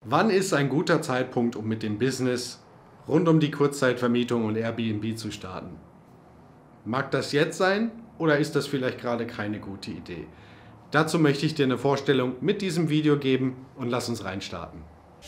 Wann ist ein guter Zeitpunkt, um mit dem Business rund um die Kurzzeitvermietung und Airbnb zu starten? Mag das jetzt sein oder ist das vielleicht gerade keine gute Idee? Dazu möchte ich dir eine Vorstellung mit diesem Video geben und lass uns reinstarten.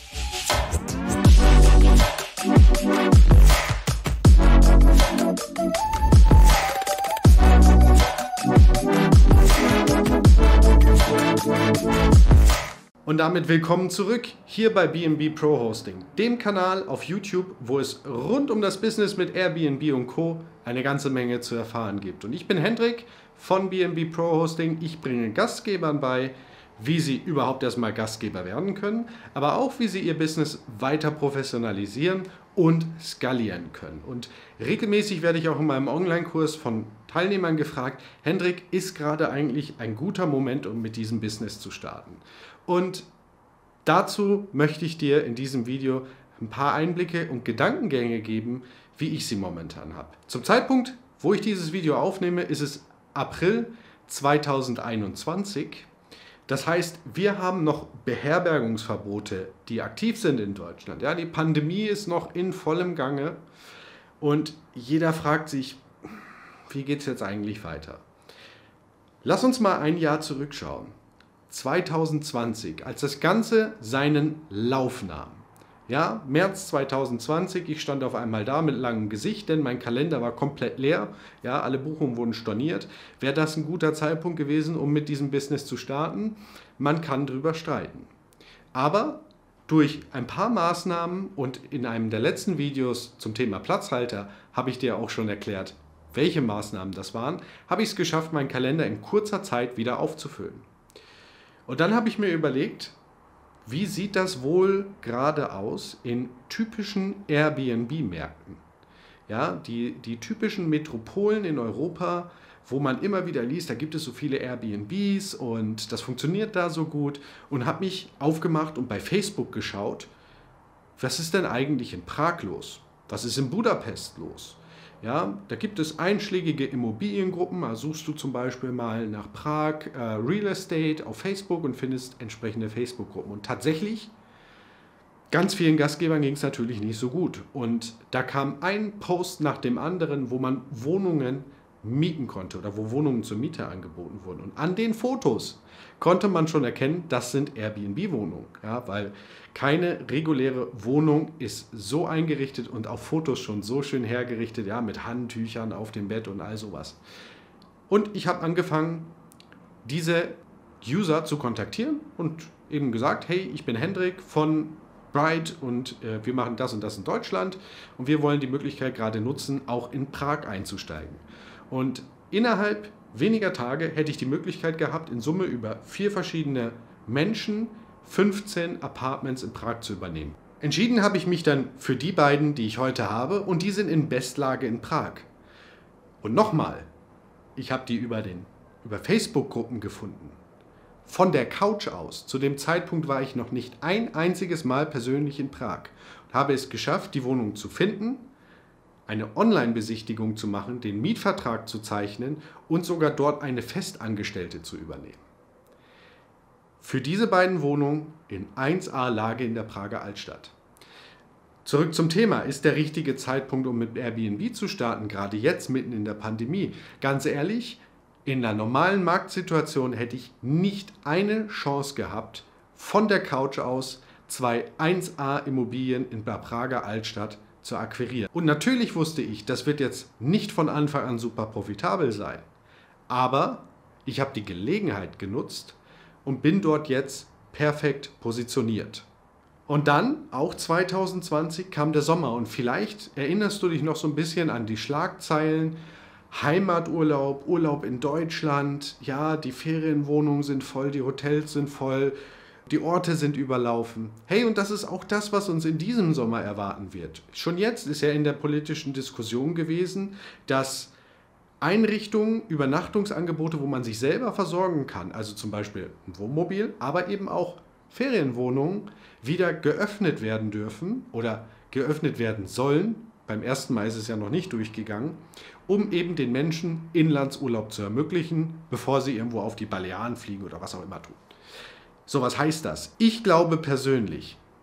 Und damit willkommen zurück hier bei B&B Pro Hosting, dem Kanal auf YouTube, wo es rund um das Business mit Airbnb und Co. eine ganze Menge zu erfahren gibt. Und ich bin Hendrik von B&B Pro Hosting. Ich bringe Gastgebern bei, wie sie überhaupt erstmal Gastgeber werden können, aber auch wie sie ihr Business weiter professionalisieren und skalieren können. Und regelmäßig werde ich auch in meinem Online-Kurs von Teilnehmern gefragt, Hendrik, ist gerade eigentlich ein guter Moment, um mit diesem Business zu starten? Und dazu möchte ich dir in diesem Video ein paar Einblicke und Gedankengänge geben, wie ich sie momentan habe. Zum Zeitpunkt, wo ich dieses Video aufnehme, ist es April 2021. Das heißt, wir haben noch Beherbergungsverbote, die aktiv sind in Deutschland. Ja, die Pandemie ist noch in vollem Gange und jeder fragt sich, wie geht es jetzt eigentlich weiter? Lass uns mal ein Jahr zurückschauen. 2020, als das Ganze seinen Lauf nahm. Ja, März 2020, ich stand auf einmal da mit langem Gesicht, denn mein Kalender war komplett leer. Ja, alle Buchungen wurden storniert. Wäre das ein guter Zeitpunkt gewesen, um mit diesem Business zu starten? Man kann drüber streiten. Aber durch ein paar Maßnahmen und in einem der letzten Videos zum Thema Platzhalter habe ich dir auch schon erklärt, welche Maßnahmen das waren, habe ich es geschafft, meinen Kalender in kurzer Zeit wieder aufzufüllen. Und dann habe ich mir überlegt, wie sieht das wohl gerade aus in typischen Airbnb-Märkten? Ja, die typischen Metropolen in Europa, wo man immer wieder liest, da gibt es so viele Airbnbs und das funktioniert da so gut. Und habe mich aufgemacht und bei Facebook geschaut, was ist denn eigentlich in Prag los? Was ist in Budapest los? Ja, da gibt es einschlägige Immobiliengruppen, da suchst du zum Beispiel mal nach Prag Real Estate auf Facebook und findest entsprechende Facebook-Gruppen. Und tatsächlich, ganz vielen Gastgebern ging es natürlich nicht so gut. Und da kam ein Post nach dem anderen, wo man Wohnungen mieten konnte oder wo Wohnungen zur Miete angeboten wurden. Und an den Fotos konnte man schon erkennen, das sind Airbnb-Wohnungen, ja, weil keine reguläre Wohnung ist so eingerichtet und auf Fotos schon so schön hergerichtet, ja, mit Handtüchern auf dem Bett und all sowas. Und ich habe angefangen, diese User zu kontaktieren und eben gesagt, hey, ich bin Hendrik von Bright und wir machen das und das in Deutschland und wir wollen die Möglichkeit gerade nutzen, auch in Prag einzusteigen. Und innerhalb weniger Tage hätte ich die Möglichkeit gehabt, in Summe über 4 verschiedene Menschen 15 Apartments in Prag zu übernehmen. Entschieden habe ich mich dann für die beiden, die ich heute habe, und die sind in Bestlage in Prag. Und nochmal, ich habe die über Facebook-Gruppen gefunden. Von der Couch aus. Zu dem Zeitpunkt war ich noch nicht ein einziges Mal persönlich in Prag und habe es geschafft, die Wohnung zu finden, eine Online-Besichtigung zu machen, den Mietvertrag zu zeichnen und sogar dort eine Festangestellte zu übernehmen. Für diese beiden Wohnungen in 1A-Lage in der Prager Altstadt. Zurück zum Thema, ist der richtige Zeitpunkt, um mit Airbnb zu starten, gerade jetzt mitten in der Pandemie? Ganz ehrlich, in einer normalen Marktsituation hätte ich nicht eine Chance gehabt, von der Couch aus 2 1A-Immobilien in der Prager Altstadt zu akquirieren. Und natürlich wusste ich, das wird jetzt nicht von Anfang an super profitabel sein. Aber ich habe die Gelegenheit genutzt und bin dort jetzt perfekt positioniert. Und dann, auch 2020, kam der Sommer und vielleicht erinnerst du dich noch so ein bisschen an die Schlagzeilen: Heimaturlaub, Urlaub in Deutschland, ja, die Ferienwohnungen sind voll, die Hotels sind voll, die Orte sind überlaufen. Hey, und das ist auch das, was uns in diesem Sommer erwarten wird. Schon jetzt ist ja in der politischen Diskussion gewesen, dass Einrichtungen, Übernachtungsangebote, wo man sich selber versorgen kann, also zum Beispiel ein Wohnmobil, aber eben auch Ferienwohnungen, wieder geöffnet werden dürfen oder geöffnet werden sollen. Beim ersten Mal ist es ja noch nicht durchgegangen, um eben den Menschen Inlandsurlaub zu ermöglichen, bevor sie irgendwo auf die Balearen fliegen oder was auch immer tun. So, was heißt das? Ich glaube persönlich,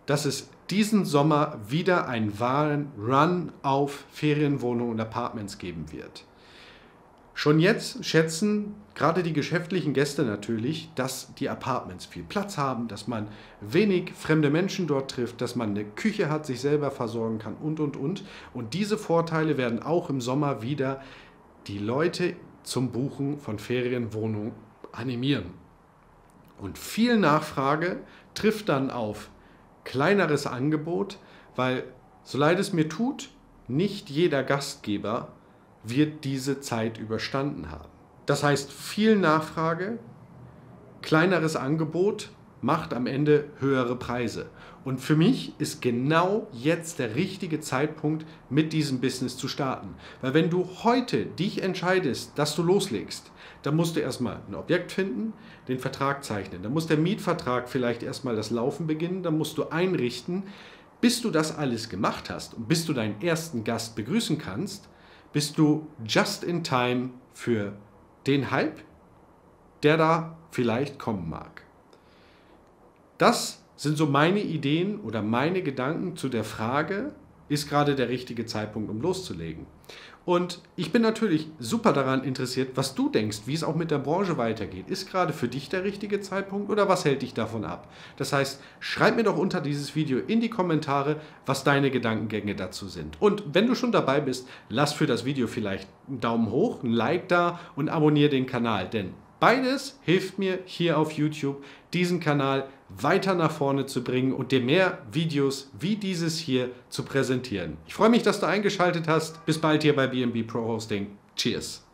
dass es diesen Sommer wieder einen wahren Run auf Ferienwohnungen und Apartments geben wird. Schon jetzt schätzen gerade die geschäftlichen Gäste natürlich, dass die Apartments viel Platz haben, dass man wenig fremde Menschen dort trifft, dass man eine Küche hat, sich selber versorgen kann und. Und diese Vorteile werden auch im Sommer wieder die Leute zum Buchen von Ferienwohnungen animieren. Und viel Nachfrage trifft dann auf kleineres Angebot, weil, so leid es mir tut, nicht jeder Gastgeber wird diese Zeit überstanden haben. Das heißt, viel Nachfrage, kleineres Angebot macht am Ende höhere Preise. Und für mich ist genau jetzt der richtige Zeitpunkt, mit diesem Business zu starten. Weil wenn du heute dich entscheidest, dass du loslegst, dann musst du erstmal ein Objekt finden, den Vertrag zeichnen. Dann muss der Mietvertrag vielleicht erstmal das Laufen beginnen, dann musst du einrichten. Bis du das alles gemacht hast und bis du deinen ersten Gast begrüßen kannst, bist du just in time für den Hype, der da vielleicht kommen mag. Das sind so meine Ideen oder meine Gedanken zu der Frage, ist gerade der richtige Zeitpunkt, um loszulegen. Und ich bin natürlich super daran interessiert, was du denkst, wie es auch mit der Branche weitergeht. Ist gerade für dich der richtige Zeitpunkt oder was hält dich davon ab? Das heißt, schreib mir doch unter dieses Video in die Kommentare, was deine Gedankengänge dazu sind. Und wenn du schon dabei bist, lass für das Video vielleicht einen Daumen hoch, ein Like da und abonniere den Kanal, denn beides hilft mir hier auf YouTube, diesen Kanal weiter nach vorne zu bringen und dir mehr Videos wie dieses hier zu präsentieren. Ich freue mich, dass du eingeschaltet hast. Bis bald hier bei B&B Pro Hosting. Cheers!